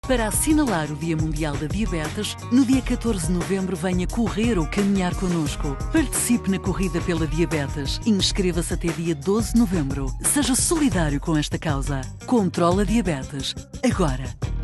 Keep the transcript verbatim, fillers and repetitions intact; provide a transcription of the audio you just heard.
Para assinalar o Dia Mundial da Diabetes, no dia catorze de novembro venha correr ou caminhar connosco. Participe na Corrida pela Diabetes e inscreva-se até dia doze de novembro. Seja solidário com esta causa. Controla a diabetes. Agora.